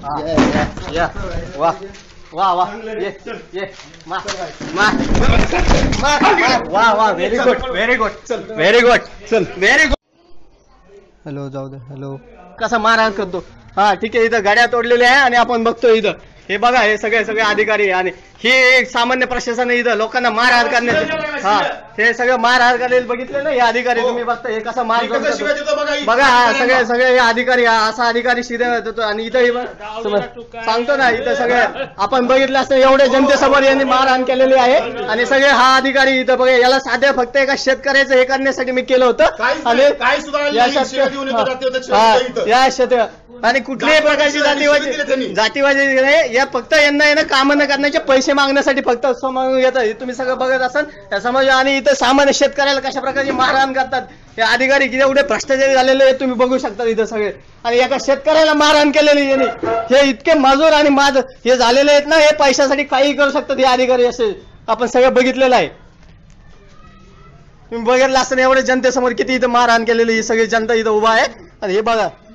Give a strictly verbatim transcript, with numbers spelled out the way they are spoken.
या वा वा वा ये ये मा मा वा वा very good very good very good चल व्हेरी गुड. हॅलो जाऊ दे. हॅलो कसा मारहाण करतो. हा ठीक आहे. इथं गाड्या तोडलेल्या आहे आणि आपण बघतो इथं हे बघा हे सगळे सगळे अधिकारी आणि हे एक सामान्य प्रशासन इथं लोकांना मारहाण करण्याचे. हा हे सगळं मारहाण करायला बघितले ना हे अधिकारी. तुम्ही बघता हे कसा मार बघा. हा सगळे सगळे हे अधिकारी असा अधिकारी शिव्या देतो आणि इथं सांगतो ना इथं सगळे आपण बघितलं असतं एवढे जनतेसमोर यांनी मारहाण केलेली आहे आणि सगळे हा अधिकारी इथं बघा याला साध्या फक्त एका शेतकऱ्याचं हे करण्यासाठी मी केलं होतं आणि या शेत आणि कुठल्याही प्रकारची जातीवादी जातीवादी नाही या फक्त यांना यांना काम न करण्याचे पैसे मागण्यासाठी फक्त समोर येतात. तुम्ही सगळं बघत असाल त्या समाज आणि इथं सामान्य शेतकऱ्याला कशा प्रकारची मारहाण करतात हे अधिकारी किती एवढे भ्रष्टाचारी झालेले हे तुम्ही बघू शकता इथं सगळे. आणि एका शेतकऱ्याला मारहाण केलेली यांनी हे इतके मजूर आणि माज हे झालेले आहेत ना हे पैशासाठी काही करू शकतात हे अधिकारी असे आपण सगळं बघितलेलं आहे. तुम्ही बघितलं असताना एवढे जनतेसमोर किती इथं मारहाण केलेली ही सगळी जनता इथं उभा आहे आणि हे बघा